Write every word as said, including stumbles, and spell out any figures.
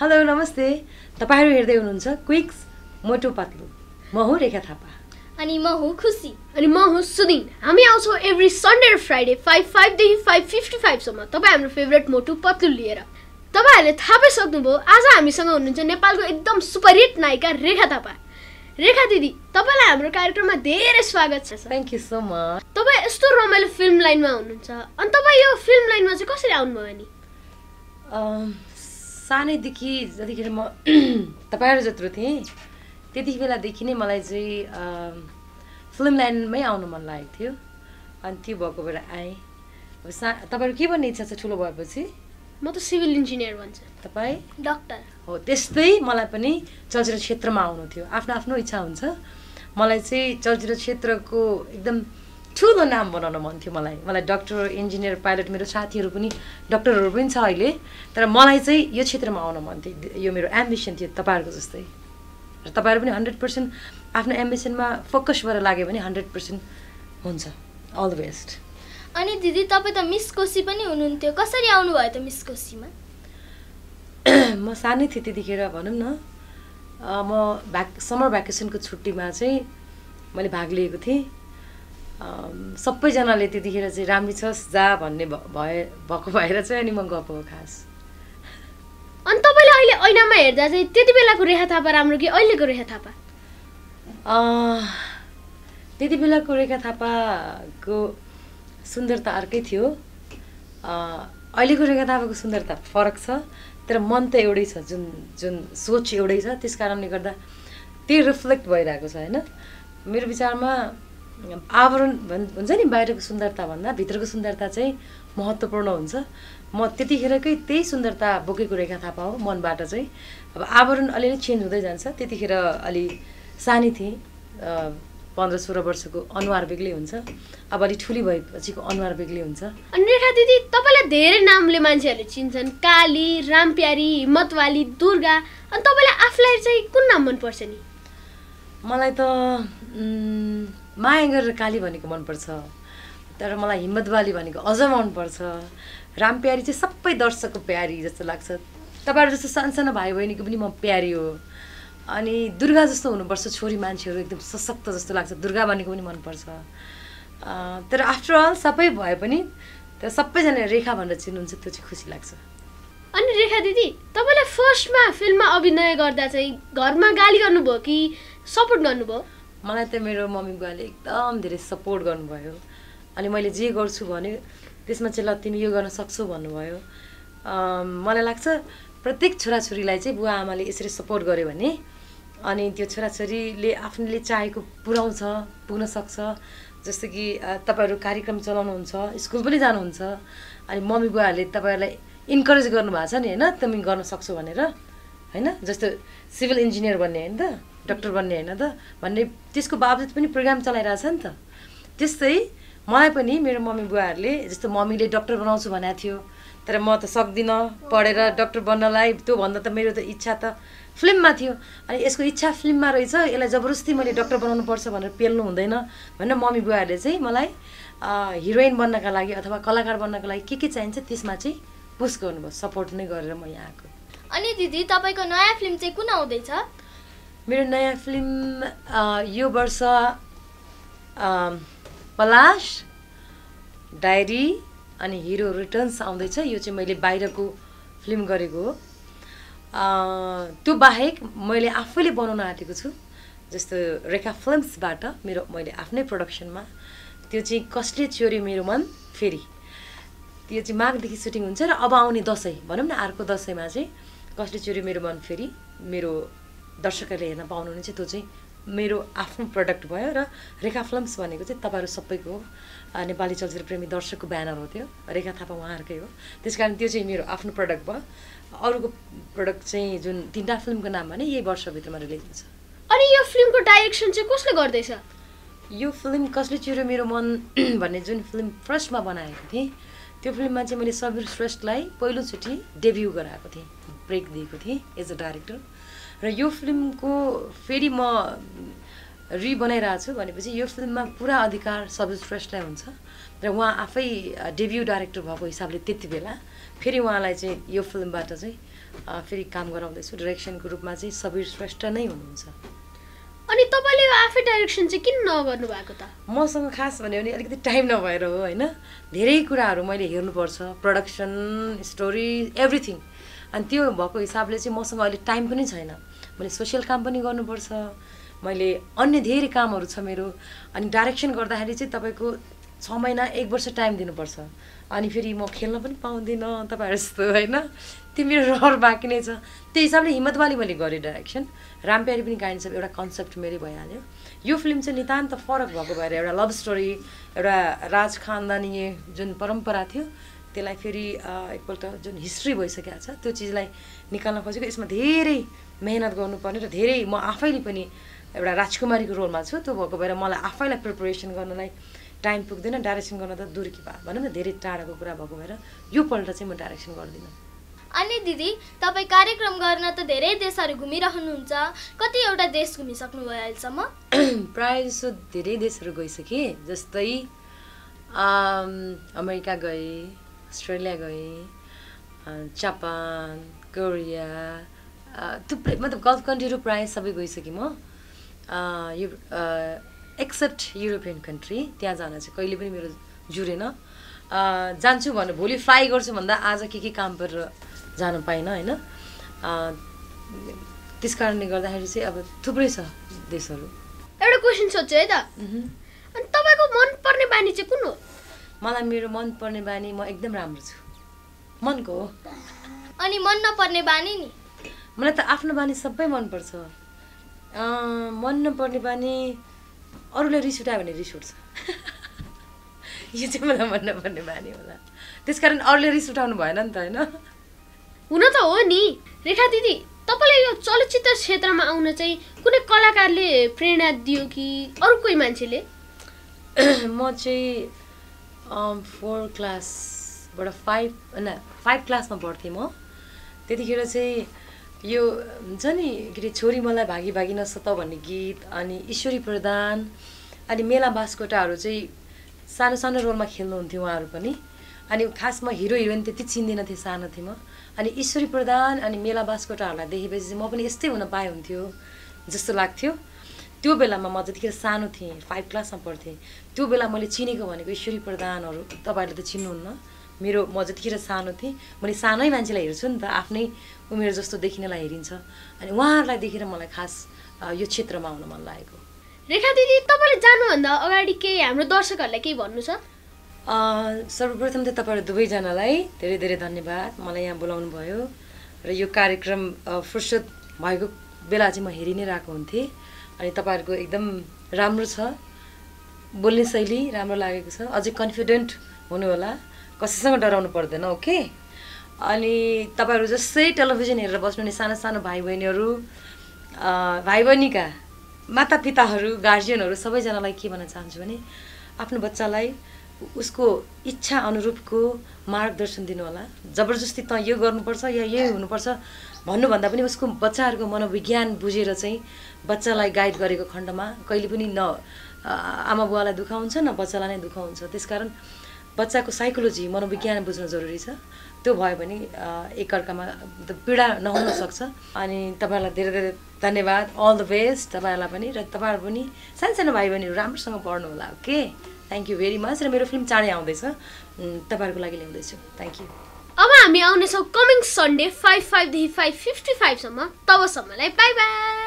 Hello नमस्ते तपाईहरु हेर्दै हुनुहुन्छ क्विक्स मोटो पतलु म हुँ रेखा थापा अनि म हुँ खुसी अनि म हुँ सुदिन हामी आउँछौं एभ्री सन्डे र फ्राइडे पाँच देखि पाँच पचपन्न सम्म तपाई हाम्रो फेभरेट मोटो पतलु लिएर तपाईहरुले थाहा पाइसक्नुभयो आज हामीसँग हुनुहुन्छ नेपालको एकदम सुपरहिट नायिका रेखा थापा रेखा दिदी तपाईलाई हाम्रो कार्यक्रममा धेरै स्वागत छ थ्यांक यू सो मच तपाई यस्तो रमाइलो फिल्म लाइनमा हुनुहुन्छ अनि तपाई यो फिल्म लाइनमा चाहिँ कसरी आउनुभयो नि सानैदेखि जतिखेर म तपाईहरु जत्रो थिए त्यति बेलादेखि नै मलाई चाहिँ फिल्म लाइनमै आउनु मन लागेको थियो अनि त्यो भएको बेला आए अब तपाईहरु के भन्ने इच्छा छ ठुलो भएपछि म त सिभिल इन्जिनियर भन्छ तपाई डाक्टर हो त्यस्तै मलाई पनि चलचित्र क्षेत्रमा आउनु थियो आफ्नो आफ्नो इच्छा हुन्छ मलाई चाहिँ चलचित्र क्षेत्रको एकदम ठुलो नाम बनाउन मन थियो मलाई मलाई डाक्टर इन्जिनियर पाइलट मेरो साथीहरु पनि डाक्टरहरु पनि छ अहिले तर मलाई चाहिँ यो क्षेत्रमा आउन मन थियो यो मेरो एम्बिसन थियो तपाईहरुको जस्तै र तपाईहरु पनि हन्ड्रेड पर्सेन्ट आफ्नो एम्बिसनमा फोकस गरेर लाग्यो भने हन्ड्रेड पर्सेन्ट हुन्छ अल द बेस्ट अनि दिदी तपाई त मिस कोशी पनि हुनुहुन्थ्यो कसरी आउनु भयो त मिस कोशीमा म सानै थिएँ त्यतिखेर भनौं न म भ्याक समर भ्याकेसनको छुट्टीमा चाहिँ मैले भाग लिएको थिएँ सबैजनाले त्यतिखेर चाहिँ राम्री छस् जा भन्ने भए भएको भएर चाहिँ अनि म गएको हो खास अनि तपाईले अहिले ऐनामा हेर्दा चाहिँ त्यति बेलाको रेखा थापा राम्रो कि अहिलेको रेखा थापा त्यति बेलाको रेखा थापाको सुन्दरता अर्कै थियो अहिलेको रेखा थापाको सुन्दरता फरक छ तर मन त एउटै छ जुन जुन सोच एउटै छ त्यसकारणले गर्दा त्यो रिफ्लेक्ट भइरहेको छ हैन मेरो विचारमा आवरण हुन्छ नि बाहिरको सुन्दरता भन्दा भित्रको सुन्दरता चाहिँ महत्त्वपूर्ण हुन्छ म त्यतिखेरकै त्यही सुन्दरता बोकेको रेखा थापा हो मनबाट चाहिँ अब आवरण अलिअलि चेन्ज हुँदै जान्छ त्यतिखेर अलि सानी थिएँ पन्ध्र सोह्र वर्षको अनुहार बेग्लै हुन्छ अब अलि ठुली भएपछिको अनुहार बेग्लै हुन्छ अनि रेखा दिदी तपाईलाई धेरै नामले मान्छेहरूले चिन्छन् काली रामप्यारी हिम्मतवाली दुर्गा अनि तपाईलाई आफूलाई चाहिँ कुन नाम मन पर्छ नि मलाई त माया गरेर काली भनेको मन पर्छ तर मलाई हिम्मतवाली भनेको अझ मन पर्छ रामप्यारी चाहिँ सबै दर्शकको प्यारी जस्तो लाग्छ तपाईहरु जस्तो सानसानो भाइ बहिनीको पनि म प्यारी हो अनि दुर्गा जस्तो हुनुपर्छ छोरी मान्छेहरु एकदम सशक्त जस्तो लाग्छ दुर्गा भनेको पनि मन पर्छ तर आफ्टर अल सबै भए पनि तर सबैजनाले रेखा भनेर चिन्नुहुन्छ त्यो चाहिँ खुसी लाग्छ अनि रेखा दिदी तपाईलाई फर्स्टमा फिल्ममा अभिनय गर्दा चाहिँ घरमा गाली गर्नुभयो कि सपोर्ट गर्नुभयो मलाई त मेरो मम्मी बुवाले एकदम धेरै सपोर्ट गर्नुभयो अनि मैले जे गर्छु भने त्यसमा चाहिँ ल तिमी यो गर्न सक्छौ भन्नुभयो मलाई लाग्छ प्रत्येक छोराछोरीलाई चाहिँ बुवा आमाले यसरी सपोर्ट गर्यो भने अनि त्यो छोराछोरीले आफूले चाहेको पुर्याउँछ पुग्न सक्छ जस्तो कि तपाईहरु कार्यक्रम चलाउनुहुन्छ स्कुल पनि जानुहुन्छ अनि मम्मी बुवाहरूले तपाईहरुलाई इन्करेज गर्नुभएको छ नि हैन तिमी गर्न सक्छौ भनेर हैन जस्तो सिभिल इन्जिनियर बन्ने हैन त डाक्टर बन्ने हैन त भन्ने त्यसको बावजुद पनि प्रोग्राम चलाइरहेछ नि त त्यस्तै मलाई पनि मेरो मम्मी बुवाहरूले जस्तो मम्मीले डाक्टर बनाउँछु भनेको थियो तर म त सक्दिन पढेर डाक्टर बन्नलाई त्यो भन्दा त मेरो त इच्छा त फिल्ममा थियो अनि यसको इच्छा फिल्ममा रहेछ यसलाई जबरजस्ती मैले डाक्टर बनाउनु पर्छ भनेर पेल्नु हुँदैन भनेर मम्मी बुवाहरूले चाहिँ मलाई हिरोइन बन्नका लागि अथवा कलाकार बन्नका लागि के के चाहिन्छ त्यसमा चाहिँ पुस गर्नुभयो सपोर्ट नै गरेर म यहाँ आएको अनि दिदी तपाईको नयाँ फिल्म चाहिँ कुन आउँदैछ मेरो नयाँ फिल्म यो वर्ष पलाश डायरी अनि हिरो रिटर्न्स आउँदैछ यो चाहिँ मैले बाहिरको फिल्म गरेको हो त्यो बाहेक मैले आफैले बनाउन आँटेको छु जस्तो रेखा फिल्म्सबाट मेरो मैले आफ्नै प्रोडक्सनमा त्यो चाहिँ कसले चोर्यो मेरो मन फेरि त्यो चाहिँ माघदेखि सुटिङ हुन्छ र अब आउने दसैँ भनौँ न अर्को दसैँमा चाहिँ कसले चोर्यो मेरो मन फेरि मेरो दर्शकहरूले हेर्न पाउनुहुने चाहिँ त्यो चाहिँ मेरो आफ्नो प्रोडक्ट भयो र रेखा फिल्म्स भनेको चाहिँ तपाईहरु सबैको नेपाली चलचित्र प्रेमी दर्शकको ब्यानर हो त्यो रेखा थापा उहाँहरुकै हो त्यसकारण त्यो चाहिँ मेरो आफ्नो प्रोडक्ट भयो अरूको प्रोडक्ट चाहिँ जुन तीनटा फिल्मको नाम भने यही वर्षभित्रमा रिलिज हुन्छ अनि यो फिल्मको डाइरेक्सन चाहिँ कसले गर्दैछ यो फिल्म कसले चोर्यो मेरो मन भन्ने जुन फिल्म फर्स्टमा बनाएको थिएँ त्यो फिल्ममा चाहिँ मैले सबीर श्रेष्ठलाई पहिलोचोटि डेब्यू गराएको थिएँ ब्रेक दिएको थिएँ एज अ डाइरेक्टर र यो फिल्मको फेरि म रिबनाइरहेको छु भनेपछि यो फिल्ममा पुरा अधिकार सबीर श्रेष्ठलाई हुन्छ र उहाँ आफै डेब्यू डाइरेक्टर भएको हिसाबले त्यति बेला फेरि उहाँलाई चाहिँ यो फिल्मबाट चाहिँ फेरि काम गराउँदैछु। डाइरेक्सनको रूपमा चाहिँ सबीर श्रेष्ठ नै हुनुहुन्छ। अनि तपाईँले यो आफै डाइरेक्सन चाहिँ किन नगर्नु भएको त? मसँग खास भन्यो भने अलिकति टाइम नभएर हो होइन। धेरै कुराहरू मैले हेर्नुपर्छ, प्रडक्सन, स्टोरी, एभ्रिथिङ। अनि त्यो भएको हिसाबले चाहिँ मसँग अहिले टाइम पनि छैन। मैले सोसियल काम पनि गर्नुपर्छ, मैले अन्य धेरै कामहरू छ मेरो। अनि डाइरेक्सन गर्दाखेरि चाहिँ तपाईँको छ महिना एक वर्ष टाइम दिनुपर्छ। अनि फेरि म खेल्न पनि पाउँदिनँ तपाईँहरू जस्तो होइन। त्यो मेरो रहर बाँकी नै छ। त्यो हिसाबले हिम्मतवाली मैले गरेँ डाइरेक्सन। रामप्यारी पनि काइन्ड अफ एउटा कन्सेप्ट मेरै भइहाल्यो। यो फिल्म चाहिँ नितान्त फरक भएको भएर एउटा लभ स्टोरी, एउटा राज खानदानी जुन परम्परा थियो त्यसलाई फेरि एकपल्ट जुन हिस्ट्री भइसकेको छ त्यो चिजलाई निकाल्न खोजेको। यसमा धेरै मेहनत गर्नुपर्ने र धेरै म आफैले पनि एउटा राजकुमारीको रोलमा छु। त्यो भएको भएर मलाई आफैलाई प्रिपरेसन गर्नलाई टाइम पुग्दैन। डाइरेक्सन गर्न त दूर कि भा भनौँ न धेरै टाढाको कुरा भएको भएर यो पल्ट चाहिँ म डाइरेक्सन गर्दिनँ। अनि दिदी तपाईँ कार्यक्रम गर्न त धेरै देशहरू घुमिरहनुहुन्छ, कतिवटा देश घुमिसक्नुभयो अहिलेसम्म? प्रायः जसो धेरै देशहरू गइसकेँ। जस्तै अमेरिका गएँ, अस्ट्रेलिया गएँ, जापान, कोरिया, थुप्रै मतलब गल्फ कन्ट्रीहरू प्रायः सबै गइसकेँ म। यो एक्सेप्ट युरोपियन कन्ट्री, त्यहाँ जान चाहिँ कहिले पनि मेरो जुरेन। जान्छु भन्नु भोलि फ्लाइ गर्छु भन्दा आज के के काम परेर जानु पाइनँ होइन। त्यस कारणले गर्दाखेरि चाहिँ अब थुप्रै छ देशहरू। एउटा क्वेसन सोध्छु है त, अनि तपाईँको मनपर्ने बानी चाहिँ कुन हो? मलाई मेरो मनपर्ने बानी, म एकदम राम्रो छु, मनको हो। अनि मन नपर्ने बानी नि? मलाई त आफ्नो बानी सबै मनपर्छ। मन नपर्ने बानी अरूले रिस उठायो भने रिस उठ्छ। यो चाहिँ मलाई मन नपर्ने बानी होला। त्यसकारण अरूले रिस उठाउनु भएन नि त होइन। हुन त हो नि। रेखा दिदी तपाईँलाई यो चलचित्र क्षेत्रमा आउन चाहिँ कुनै कलाकारले प्रेरणा दियो कि अरू कोही मान्छेले? म चाहिँ फोर क्लासबाट फाइभ होइन फाइभ क्लासमा पढ्थेँ म। त्यतिखेर चाहिँ यो हुन्छ नि के अरे छोरी मलाई भागी भागी नसत भन्ने गीत, अनि ईश्वरी प्रधान अनि मेला बास्कोटाहरू चाहिँ सानो सानो रोलमा खेल्नुहुन्थ्यो उहाँहरू पनि। अनि खासमा हिरो हिरोइन त्यति चिन्दिनँ थिएँ, सानो थिएँ म। अनि ईश्वरी प्रधान अनि मेला बास्कोटाहरूलाई देखेपछि चाहिँ म पनि यस्तै हुन पाए हुन्थ्यो जस्तो लाग्थ्यो। त्यो बेलामा म जतिखेर सानो थिएँ, फाइभ क्लासमा पढ्थेँ, त्यो बेला मैले चिनेको भनेको ईश्वरी प्रधानहरू तपाईँहरूले त चिन्नुहुन्न। मेरो म जतिखेर सानो थिएँ, मैले सानै मान्छेलाई हेर्छु नि त, आफ्नै उमेर जस्तो देखिनलाई हेरिन्छ। अनि उहाँहरूलाई देखेर मलाई खास यो क्षेत्रमा आउन मन लागेको। रेखा दिदी तपाईँले जानुभन्दा अगाडि केही हाम्रो दर्शकहरूलाई केही भन्नु छ? सर्वप्रथम त तपाईँहरू दुवैजनालाई धेरै धेरै धन्यवाद, मलाई यहाँ बोलाउनु भयो र यो कार्यक्रम फुर्सद भएको बेला चाहिँ म हेरि नै रहेको हुन्थेँ। अनि तपाईँहरूको एकदम राम्रो छ, बोल्ने शैली राम्रो लागेको छ। अझै कन्फिडेन्ट हुनु होला, कसैसँग डराउनु पर्दैन। ओके। अनि तपाईँहरू जस्तै टेलिभिजन हेरेर बस्नुहुने सानो सानो भाइ बहिनीहरू, भाइ बहिनीका मातापिताहरू, गार्जियनहरू सबैजनालाई के भन्न चाहन्छु भने आफ्नो बच्चालाई उसको इच्छा अनुरूपको मार्गदर्शन दिनु होला। जबरजस्ती त यो गर्नुपर्छ या यही हुनुपर्छ भन्नुभन्दा पनि उसको बच्चाहरूको मनोविज्ञान बुझेर चाहिँ बच्चालाई गाइड गरेको खण्डमा कहिले पनि न आमा बुवालाई दुःख हुन्छ न बच्चालाई नै दुःख हुन्छ। त्यसकारण बच्चाको साइकोलोजी, मनोविज्ञान बुझ्न जरुरी छ। त्यो भयो भने एकअर्कामा पीडा नहुन सक्छ। अनि तपाईँहरूलाई धेरै धेरै धन्यवाद, अल द बेस्ट तपाईँहरूलाई पनि। र तपाईँहरू पनि सानसानो भाइ बहिनीहरू राम्रोसँग पढ्नु होला। Okay, thank you very much. र मेरो फिल्म चाँडै आउँदैछ, तपाईँहरूको लागि ल्याउँदैछु। Thank you. अब हामी आउनेछौँ कमिङ सन्डे फाइभ फाइभदेखि फाइभ फिफ्टी फाइभसम्म। तबसम्मलाई बाई बाई।